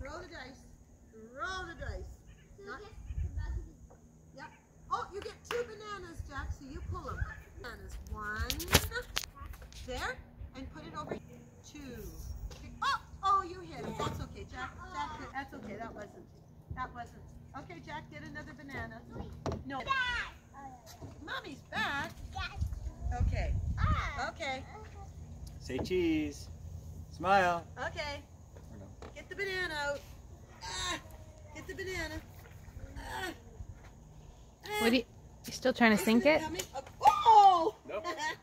Throw the dice. Roll the dice. Not, yeah. Oh, you get 2 bananas, Jack, so you pull them. Bananas. 1. There. And put it over. 2. Oh, you hit it. That's okay, Jack. That's okay. That wasn't. Okay, Jack, get another banana. No. Mommy's back? Okay. Okay. Say cheese. Smile. Okay. Or no. Get the banana out. Get the banana. What are you still trying to sink it? Oh! Nope.